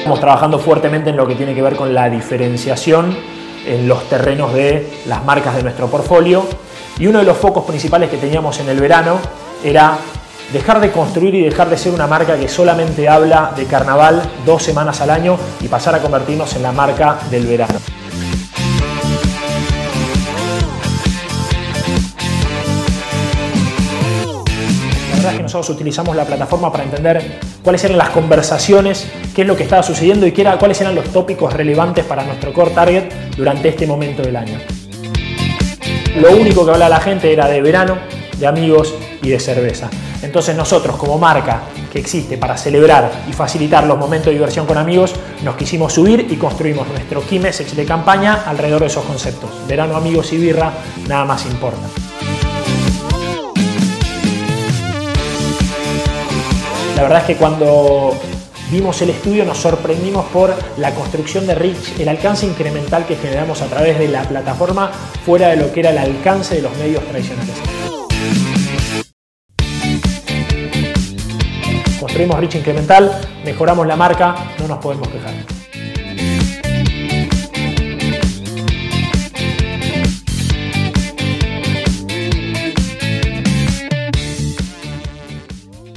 Estamos trabajando fuertemente en lo que tiene que ver con la diferenciación en los terrenos de las marcas de nuestro portfolio. Y uno de los focos principales que teníamos en el verano era dejar de construir y dejar de ser una marca que solamente habla de carnaval 2 semanas al año y pasar a convertirnos en la marca del verano. La verdad es que nosotros utilizamos la plataforma para entender cuáles eran las conversaciones, qué es lo que estaba sucediendo y cuáles eran los tópicos relevantes para nuestro core target durante este momento del año. Lo único que hablaba la gente era de verano, de amigos y de cerveza. Entonces nosotros, como marca que existe para celebrar y facilitar los momentos de diversión con amigos, nos quisimos subir y construimos nuestro Key Message de campaña alrededor de esos conceptos. Verano, amigos y birra, nada más importa. La verdad es que cuando vimos el estudio nos sorprendimos por la construcción de reach, el alcance incremental que generamos a través de la plataforma fuera de lo que era el alcance de los medios tradicionales. Construimos reach incremental, mejoramos la marca, no nos podemos quejar.